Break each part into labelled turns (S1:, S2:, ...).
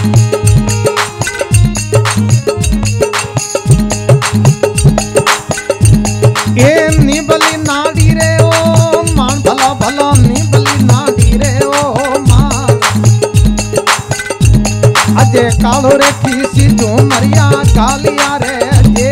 S1: निबली नाड़ी रे ओ मान भला भला निबली नाड़ी रे ओ मान अजे कालो रे किसी जो मरिया कालिया रे जे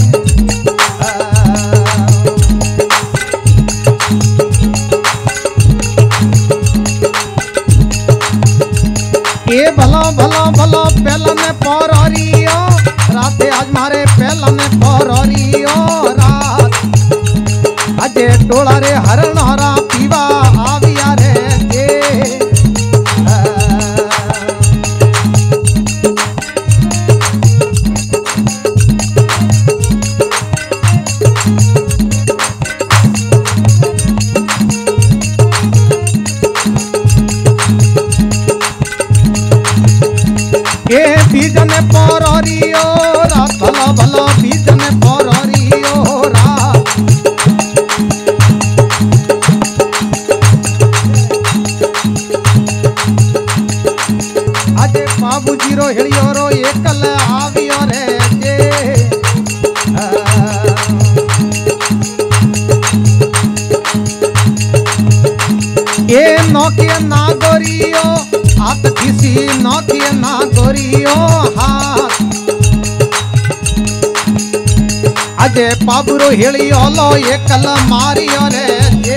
S1: ए भला भला भला पहला ने पौरियो राते आज मारे पहला ने पौरियो रात अजे टोला रे हरण हरा पीवा आविया रे जे ए बीजन पौरियो रात भला भला बीजन पौरियो रात अजे बाबू जीरो हिड़ियो रो एकल आवियो रे जे ए नौकिया नागोरियो हाथ किसी नौकिया नागोरियो हाथ अजे बाबूरो हिड़ियो लो एकल मारियो रे जे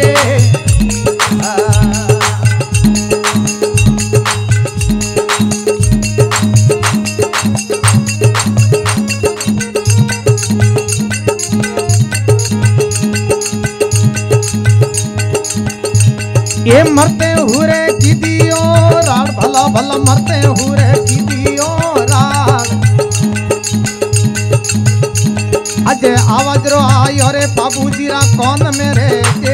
S1: ये मरते हुए दीदियो रात भला भला मरते हुए दीदियो रात अजय आवाज रो आयो रे बाबू जीरा कौन मेरे जे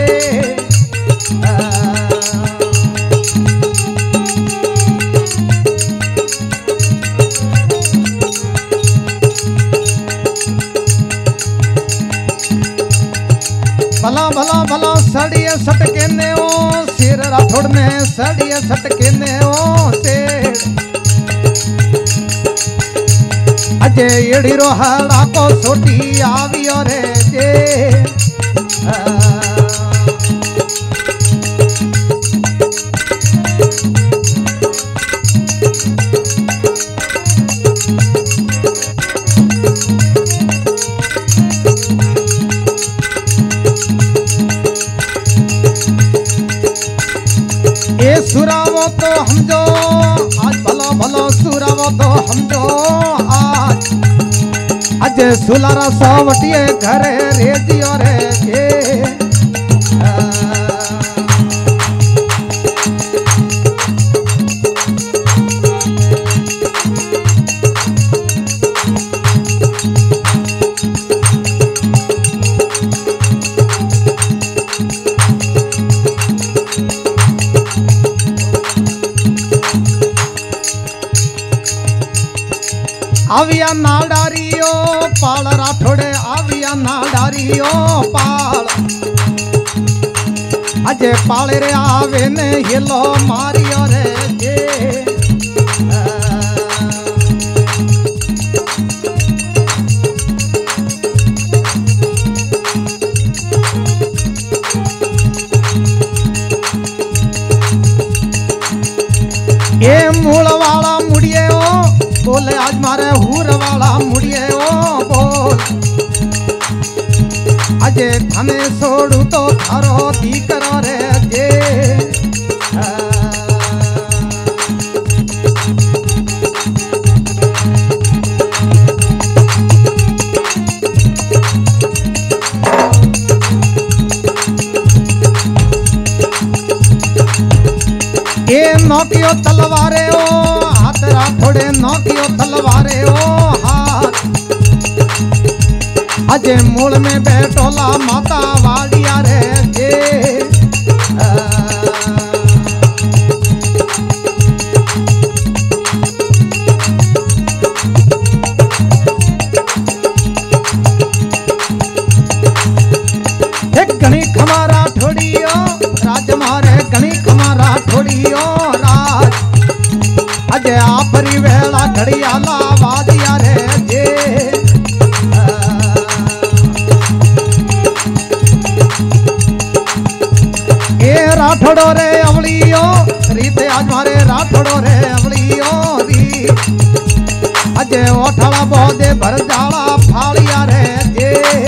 S1: भला भला भला सड़िए सटके ने ओ सिर राठौड़ ने सड़िए सटके ने ओ सेड़ अजे एड़ी रो हड़ा को सोटी आवियो रे जे ए सुरावो तो हम जो आज भलो भलो सुरावो तो हम जो आज अजय सुलारा सावटिए घरे रेजियो रे जे आविया नाडारियो पाल राठौड़े आविया नाडारियो पाल अजे पाले रे आवे ने हिलो मारियो रे जे ये मूल वाला मुड़िए ओ बोले आज मारे हूर वाला मुड़िए ओ बोल अजे थाने सोड़ू तो थारो दी करो रे जे ये नौकियो तलवारे ओ हाथ राठौड़े नौकियो तलवारे ओ हाथ अजे मूल में बैठोला माता वालिया रे जे गणी खमारा ठोड़ियो राज मारे गणी खमारा ठोड़ियो राज अजय आप बराबरी वेला घड़ियाला वादिया रे जे ए राठौड़ो रे अवलियो रीते आज मारे राठौड़ो रे अवलियो री अजे ओठड़ा बोदे भर जाला फालिया रे जे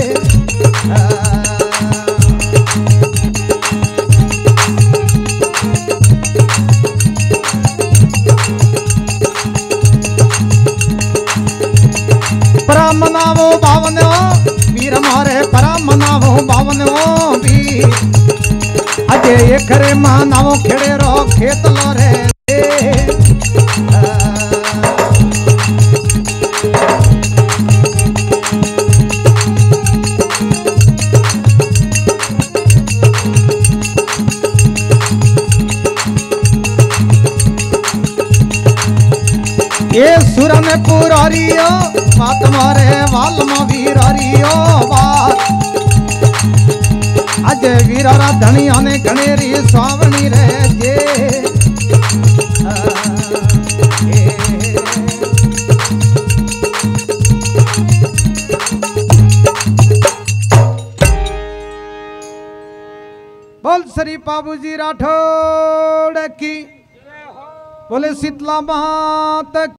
S1: मनावो बावनो वीर मारे परा मनावो बावनो भी अजे एकरे मनावो खेड़े रो खेत लो रे ये सुरन पुरारियो बात मारे वालम वीरारियो बात अज वीरारा धनिया ने घनेरी स्वावनी रे जे बोल श्री बाबूजी राठौड़ की बोले शीतला मात